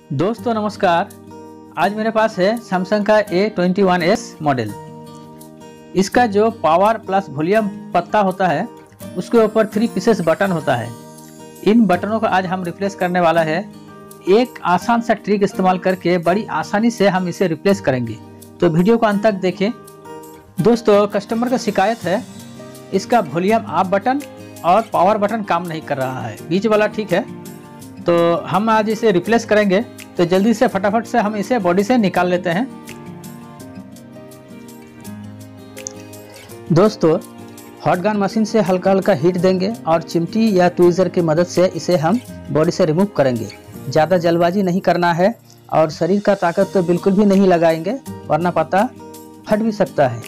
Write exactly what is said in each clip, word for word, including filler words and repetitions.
दोस्तों नमस्कार। आज मेरे पास है सैमसंग का A twenty one S model. इसका जो पावर प्लस वॉल्यूम पत्ता होता है उसके ऊपर थ्री पीसेस बटन होता है। इन बटनों को आज हम रिप्लेस करने वाला है। एक आसान सा ट्रिक इस्तेमाल करके बड़ी आसानी से हम इसे रिप्लेस करेंगे, तो वीडियो को अंत तक देखें। दोस्तों कस्टमर का शिकायत है इसका वॉल्यूम अप बटन और पावर बटन काम नहीं कर रहा है, बीच वाला ठीक है। तो हम आज इसे रिप्लेस करेंगे, तो जल्दी से फटाफट से हम इसे बॉडी से निकाल लेते हैं। दोस्तों हॉट गन मशीन से हल्का हल्का हीट देंगे और चिमटी या ट्वीजर की मदद से इसे हम बॉडी से रिमूव करेंगे। ज़्यादा जल्दबाजी नहीं करना है और शरीर का ताकत तो बिल्कुल भी नहीं लगाएंगे, वरना पत्ता फट भी सकता है।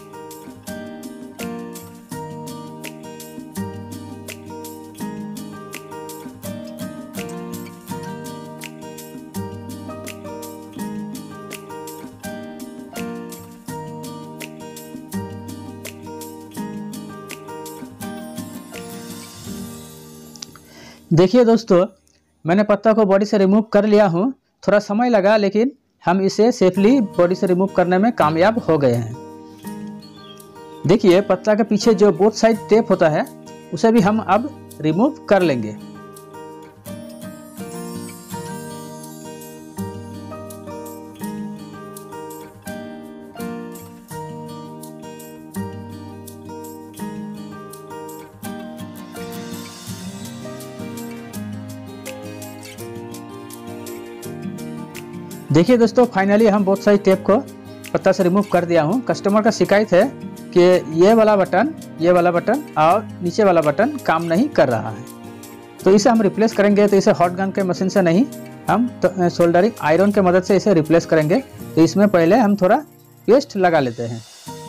देखिए दोस्तों, मैंने पत्ता को बॉडी से रिमूव कर लिया हूँ। थोड़ा समय लगा, लेकिन हम इसे सेफली बॉडी से रिमूव करने में कामयाब हो गए हैं। देखिए पत्ता के पीछे जो बोथ साइड टेप होता है उसे भी हम अब रिमूव कर लेंगे। देखिए दोस्तों, फाइनली हम बोथ साइड टेप को पत्ता से रिमूव कर दिया हूँ। कस्टमर का शिकायत है कि ये वाला बटन ये वाला बटन और नीचे वाला बटन काम नहीं कर रहा है, तो इसे हम रिप्लेस करेंगे। तो इसे हॉट गन के मशीन से नहीं, हम तो सोल्डरिंग आयरन के मदद से इसे रिप्लेस करेंगे। तो इसमें पहले हम थोड़ा पेस्ट लगा लेते हैं।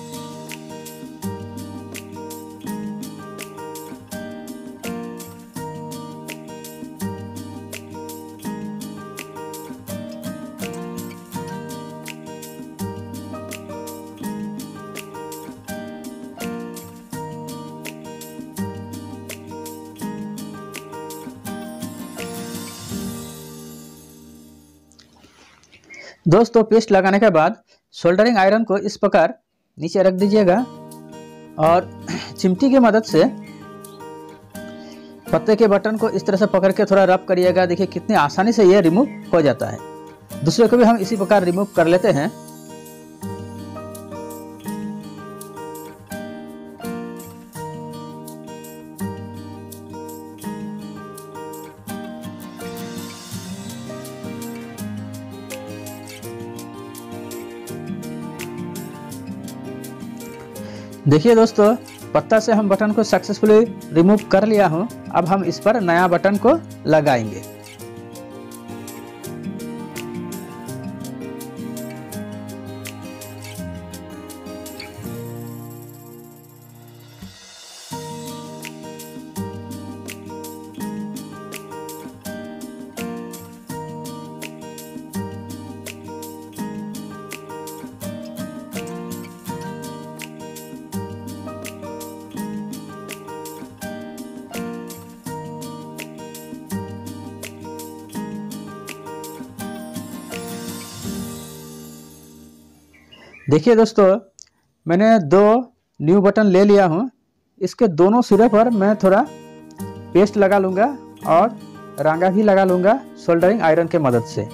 दोस्तों पेस्ट लगाने के बाद सोल्डरिंग आयरन को इस प्रकार नीचे रख दीजिएगा और चिमटी की मदद से पत्ते के बटन को इस तरह से पकड़ के थोड़ा रब करिएगा। देखिए कितनी आसानी से ये रिमूव हो जाता है। दूसरे को भी हम इसी प्रकार रिमूव कर लेते हैं। देखिए दोस्तों, पत्ता से हम बटन को सक्सेसफुली रिमूव कर लिया हूं। अब हम इस पर नया बटन को लगाएंगे। देखिए दोस्तों, मैंने दो न्यू बटन ले लिया हूँ। इसके दोनों सिरे पर मैं थोड़ा पेस्ट लगा लूँगा और रांगा भी लगा लूँगा सोल्डरिंग आयरन के मदद से।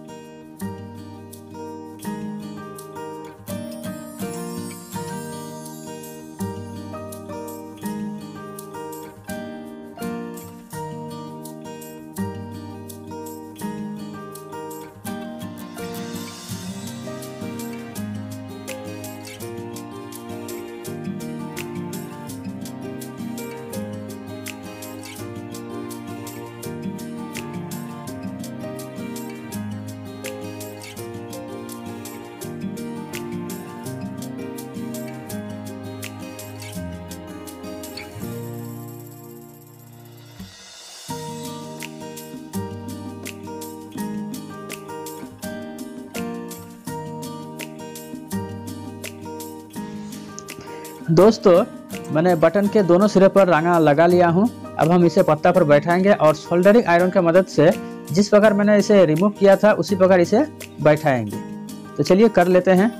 दोस्तों मैंने बटन के दोनों सिरे पर रांगा लगा लिया हूँ। अब हम इसे पत्ता पर बैठाएंगे और सोल्डरिंग आयरन की मदद से जिस प्रकार मैंने इसे रिमूव किया था उसी प्रकार इसे बैठाएंगे। तो चलिए कर लेते हैं।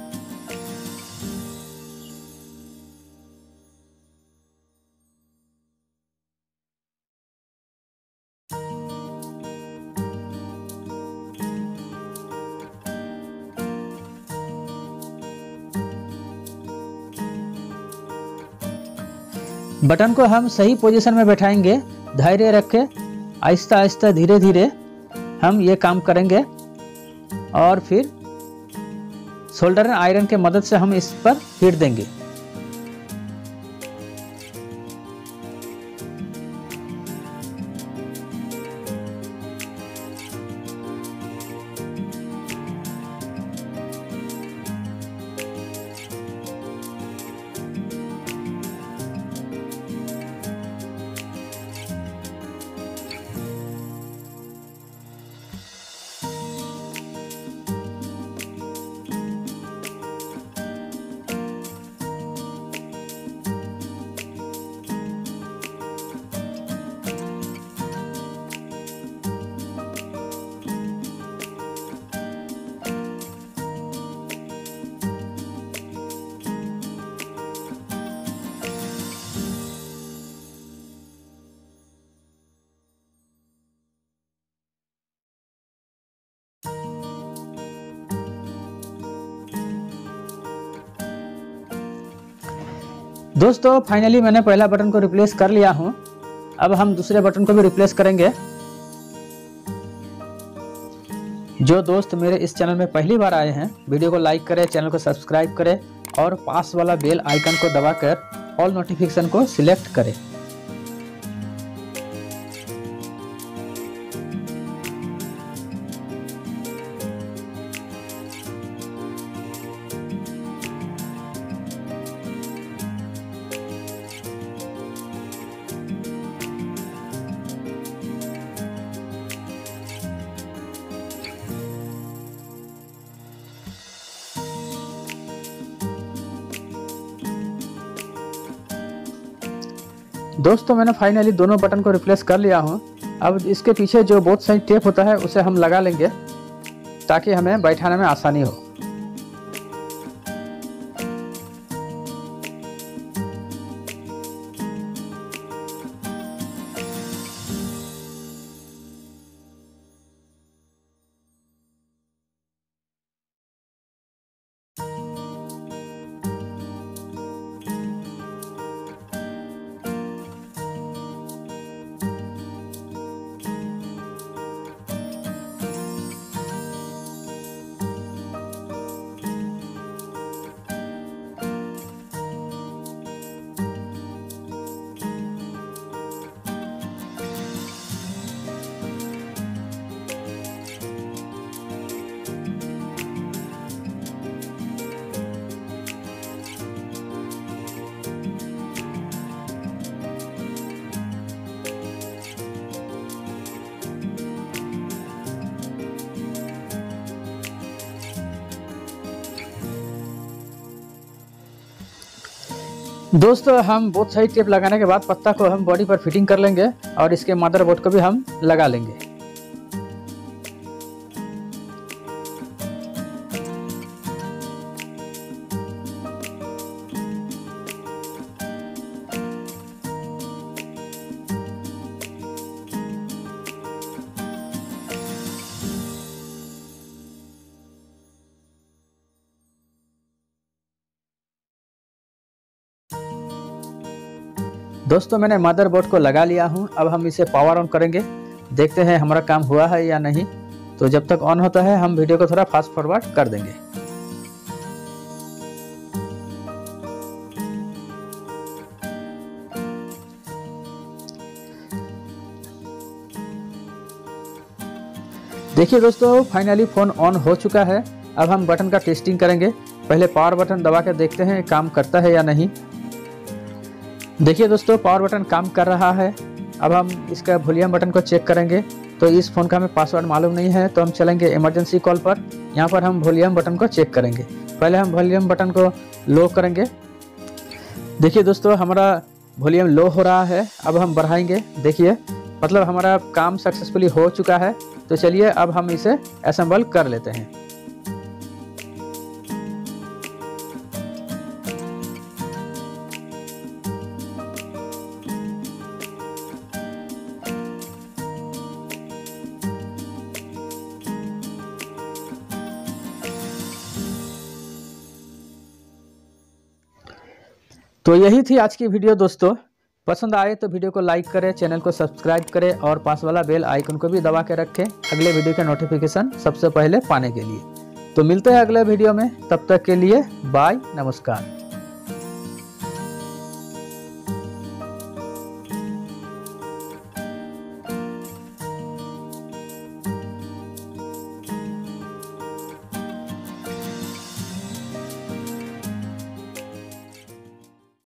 बटन को हम सही पोजीशन में बैठाएंगे, धैर्य रख के आहिस्ता आहिस्ता धीरे धीरे हम ये काम करेंगे और फिर सोल्डर आयरन के मदद से हम इस पर हीट देंगे। दोस्तों फाइनली मैंने पहला बटन को रिप्लेस कर लिया हूं। अब हम दूसरे बटन को भी रिप्लेस करेंगे। जो दोस्त मेरे इस चैनल में पहली बार आए हैं, वीडियो को लाइक करें, चैनल को सब्सक्राइब करें और पास वाला बेल आइकन को दबाकर ऑल नोटिफिकेशन को सिलेक्ट करें। दोस्तों मैंने फाइनली दोनों बटन को रिप्लेस कर लिया हूं। अब इसके पीछे जो बोथ साइड टेप होता है उसे हम लगा लेंगे ताकि हमें बैठाने में आसानी हो। दोस्तों हम बोथ साइड टेप लगाने के बाद पत्ता को हम बॉडी पर फिटिंग कर लेंगे और इसके मदरबोर्ड को भी हम लगा लेंगे। दोस्तों मैंने मदरबोर्ड को लगा लिया हूं। अब हम इसे पावर ऑन करेंगे, देखते हैं हमारा काम हुआ है या नहीं। तो जब तक ऑन होता है हम वीडियो को थोड़ा फास्ट फॉरवर्ड कर देंगे। देखिए दोस्तों फाइनली फोन ऑन हो चुका है। अब हम बटन का टेस्टिंग करेंगे। पहले पावर बटन दबा कर देखते हैं काम करता है या नहीं। देखिए दोस्तों पावर बटन काम कर रहा है। अब हम इसका वॉल्यूम बटन को चेक करेंगे। तो इस फ़ोन का हमें पासवर्ड मालूम नहीं है तो हम चलेंगे इमरजेंसी कॉल पर। यहाँ पर हम वॉल्यूम बटन को चेक करेंगे। पहले हम वॉल्यूम बटन को लो करेंगे। देखिए दोस्तों हमारा वॉल्यूम लो हो रहा है। अब हम बढ़ाएंगे। देखिए मतलब हमारा काम सक्सेसफुली हो चुका है। तो चलिए अब हम इसे असेंबल कर लेते हैं। तो यही थी आज की वीडियो दोस्तों। पसंद आए तो वीडियो को लाइक करें, चैनल को सब्सक्राइब करें और पास वाला बेल आइकन को भी दबा के रखें अगले वीडियो के नोटिफिकेशन सबसे पहले पाने के लिए। तो मिलते हैं अगले वीडियो में, तब तक के लिए बाय, नमस्कार।